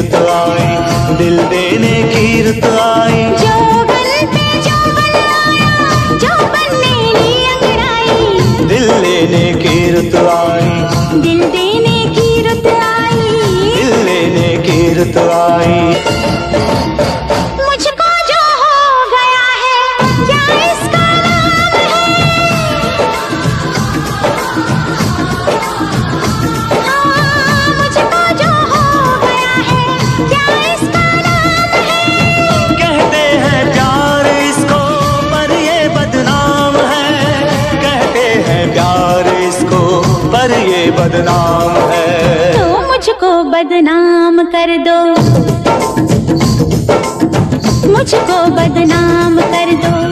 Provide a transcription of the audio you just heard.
रुत आई, दिल देने की रुत आई। जोबन पे जोबन आया, जोबन ने ली अंगड़ाई। दिल लेने की रुत आई, दिल देने की रुत आई। दिल लेने की रुत आई। मुझको जो हो गया है क्या इसका नाम है? हाँ, मुझको जो हो गया है क्या इसका नाम है? कहते हैं प्यार इसको पर ये बदनाम है, कहते हैं प्यार इसको पर ये बदनाम है। तो मुझको बदनाम कर दो, मुझको बदनाम कर दो।